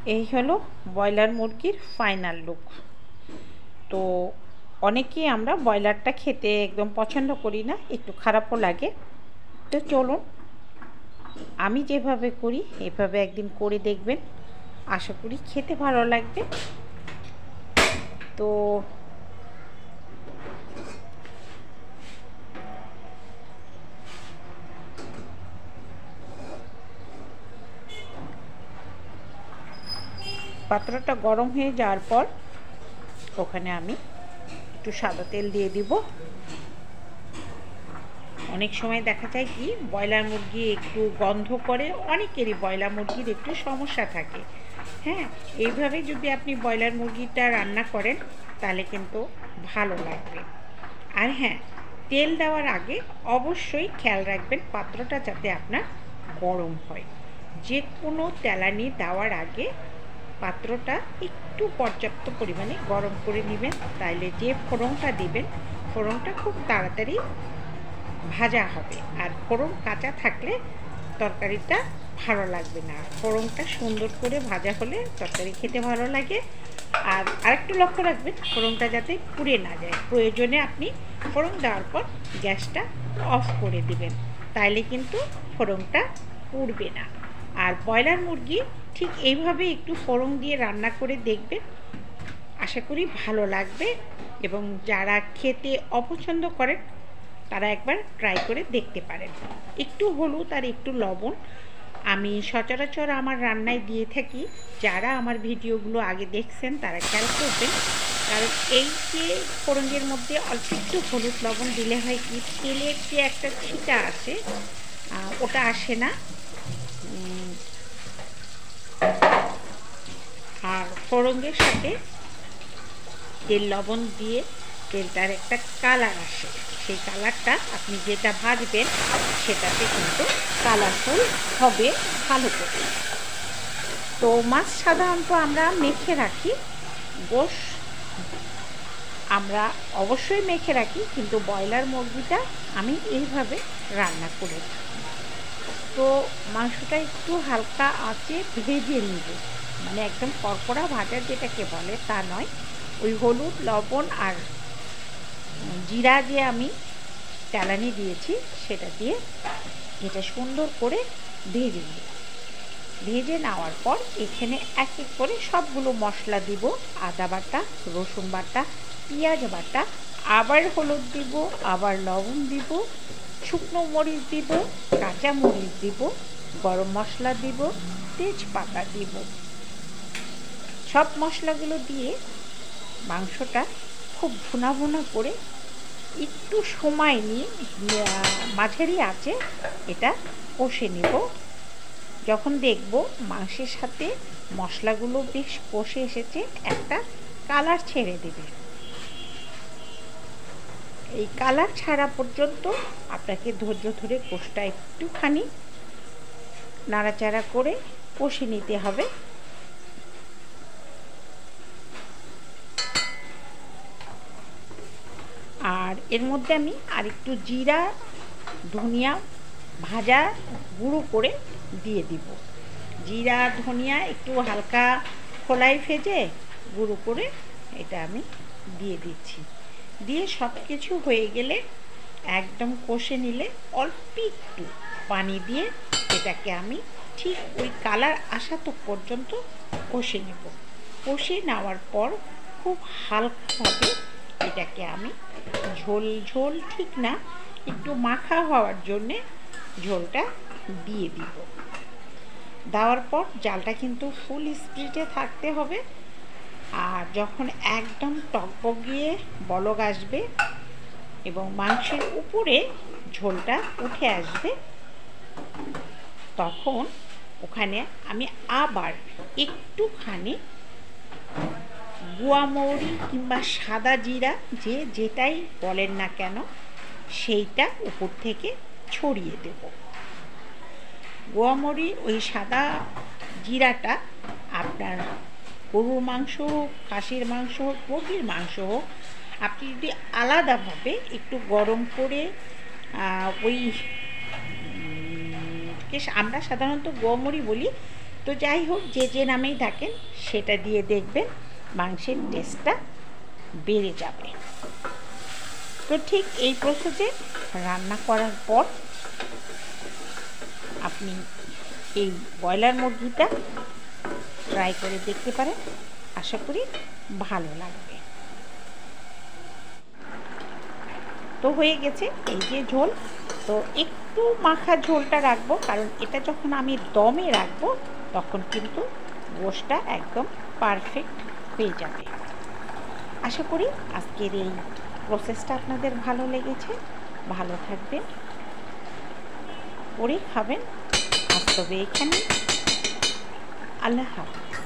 এই হলো ব্রয়লার মুরগির ফাইনাল লুক। তো অনেকেই আমরা ব্রয়লারটা খেতে একদম পছন্দ করি না, একটু খারাপও লাগে। তো চলুন আমি যেভাবে করি এভাবে একদিন করে দেখবেন, আশা করি খেতে ভালো লাগবে। তো পাত্রটা গরম হয়ে যাওয়ার পর ওখানে আমি একটু সাদা তেল দিয়ে দিব। অনেক সময় দেখা যায় কি ব্রয়লার মুরগি একটু গন্ধ করে, অনেকেরই ব্রয়লার মুরগির একটু সমস্যা থাকে। হ্যাঁ, এইভাবে যদি আপনি ব্রয়লার মুরগিটা রান্না করেন তাহলে কিন্তু ভালো লাগবে। আর হ্যাঁ, তেল দেওয়ার আগে অবশ্যই খেয়াল রাখবেন পাত্রটা যাতে আপনার গরম হয়। যে কোনো তেলানি দেওয়ার আগে পাত্রটা একটু পর্যাপ্ত পরিমাণে গরম করে নেবেন, তাইলে যে ফোড়নটা দিবেন ফোড়নটা খুব তাড়াতাড়ি ভাজা হবে। আর ফোড়ন কাঁচা থাকলে তরকারিটা ভালো লাগবে না। ফোড়নটা সুন্দর করে ভাজা হলে তরকারি খেতে ভালো লাগে। আর আরেকটু লক্ষ্য রাখবেন ফোড়নটা যাতে পুড়ে না যায়। প্রয়োজনে আপনি ফোড়ন দেওয়ার পর গ্যাসটা অফ করে দিবেন, তাইলে কিন্তু ফোড়নটা পুড়বে না। আর ব্রয়লার মুরগি ঠিক এইভাবে একটু ফোড়ন দিয়ে রান্না করে দেখবেন, আশা করি ভালো লাগবে। এবং যারা খেতে অপছন্দ করেন তারা একবার ট্রাই করে দেখতে পারেন। একটু হলুদ আর একটু লবণ আমি সচরাচর আমার রান্নায় দিয়ে থাকি। যারা আমার ভিডিওগুলো আগে দেখছেন তারা খেয়াল করবেন, কারণ এই যে ফোড়নের মধ্যে অল্প একটু হলুদ লবণ দিলে হয় কি তেলের যে একটা ছিটা আসে ওটা আসে না। আর ফোড়নের সাথে তেল লবণ দিয়ে তেলটার একটা কালার আসে, সেই কালারটা আপনি যেটা ভাজবেন সেটাতে কিন্তু কালারফুল হবে ভালো করে। তো মাছ সাধারণত আমরা মেখে রাখি, গোশ আমরা অবশ্যই মেখে রাখি, কিন্তু ব্রয়লার মুরগিটা আমি এইভাবে রান্না করে থাকি। তো মাংসটা একটু হালকা আঁচে ভেজে নিব, মানে একদম কড়কড়া ভাজা যেটাকে বলে তা নয়। ওই হলুদ লবণ আর জিরা যে আমি চালানি দিয়েছি সেটা দিয়ে এটা সুন্দর করে ভেজে নিই। ভেজে নেওয়ার পর এখানে এক এক করে সবগুলো মশলা দিব। আদা বাটা, রসুন বাটা, পেঁয়াজ বাটা, আবার হলুদ দিব, আবার লবণ দিব, শুকনো মরিচ দিব, কাঁচা মরিচ দিব, গরম মশলা দিব, তেজপাতা দিব। সব মশলাগুলো দিয়ে মাংসটা খুব ভুনা ভুনা করে একটু সময় নিয়ে মাঝারি আঁচে এটা কষে নেব। যখন দেখব মাংসের সাথে মশলাগুলো বেশ কষে এসেছে, একটা কালার ছেড়ে দেবে। এই কালার ছাড়া পর্যন্ত আপনাকে ধৈর্য ধরে কোষটা একটুখানি নাড়াচাড়া করে কষে নিতে হবে। আর এর মধ্যে আমি আরেকটু জিরা ধনিয়া ভাজা গুঁড়ো করে দিয়ে দিব। জিরা ধনিয়া একটু হালকা খোলায় ভেজে গুঁড়ো করে এটা আমি দিয়ে দিচ্ছি। দিয়ে সব কিছু হয়ে গেলে একদম কষে নিলে অল্প একটু পানি দিয়ে এটাকে আমি ঠিক ওই কালার আসা তো পর্যন্ত কষে নেব। কষে নেওয়ার পর খুব হালকাভাবে এটাকে আমি ঝোল ঝোল ঠিক না, একটু মাখা হওয়ার জন্যে ঝোলটা দিয়ে দিব। দেওয়ার পর জালটা কিন্তু ফুল স্পিডে থাকতে হবে। আর যখন একদম টকবগিয়ে বলক আসবে এবং মাংসের উপরে ঝোলটা উঠে আসবে, তখন ওখানে আমি আবার একটুখানি গুয়া মৌরি কিংবা সাদা জিরা যে যেটাই বলেন না কেন সেইটা উপর থেকে ছড়িয়ে দেব। গুয়া মৌরি ওই সাদা জিরাটা আপনার গরুর মাংস হোক, খাসির মাংস হোক, মুরগির মাংস হোক, আপনি যদি আলাদাভাবে একটু গরম করে ওই আমরা সাধারণত গোয়া মৌরি বলি, তো যাই হোক, যে যে নামেই থাকেন সেটা দিয়ে দেখবেন মাংসের টেস্টটা বেড়ে যাবে। তো ঠিক এই প্রসেসে রান্না করার পর আপনি এই ব্রয়লার মুরগিটা ট্রাই করে দেখতে পারেন, আশা করি ভালো লাগবে। তো হয়ে গেছে এই যে ঝোল। তো একটু মাখা ঝোলটা রাখবো, কারণ এটা যখন আমি দমে রাখবো তখন কিন্তু গোশটা একদম পারফেক্ট হয়ে যাবে। আশা করি আজকের এই প্রসেসটা আপনাদের ভালো লেগেছে। ভালো থাকবেন, করে খাবেন। আজ তবে এখানে, আল্লাহ হাফেজ।